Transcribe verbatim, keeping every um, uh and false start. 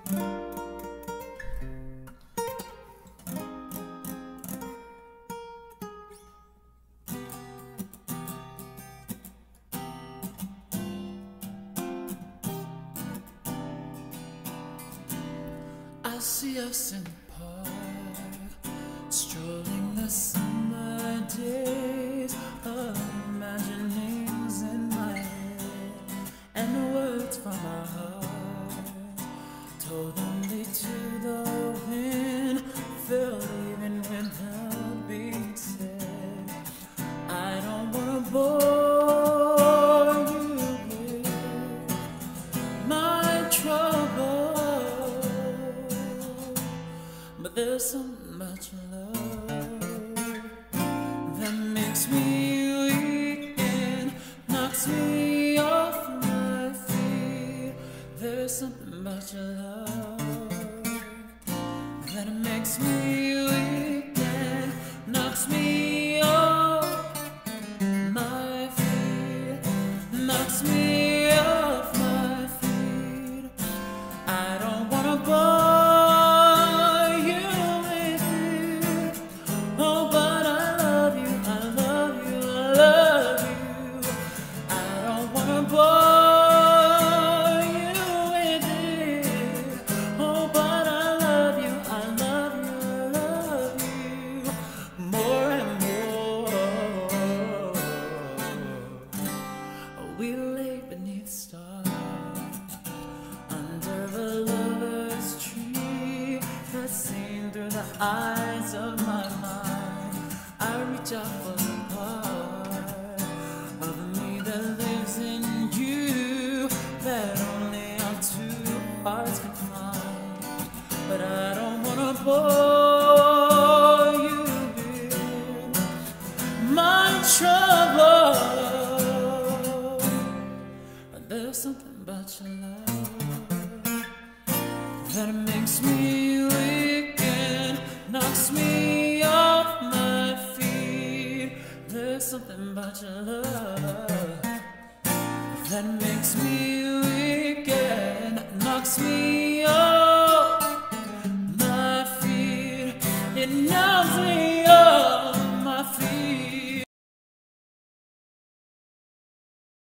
I see us in the park, strolling the summer days, imaginings in my head, and the words from our heart, told only to the wind, felt even without being said. I don't wanna bore you with my trouble, but there's so much love that makes me weak and knocks me off my feet. There's something about your love that makes me weak and knocks me off my feet, knocks me off my feet. I don't wanna bore we lay beneath stars under a lover's tree that's seen through the eyes of my mind. I reach out for the part of me that lives in you that only our two hearts can find. But I don't wanna bore you with my trouble. There's something about your love that makes me weak and knocks me off my feet. There's something about your love that makes me weak and knocks me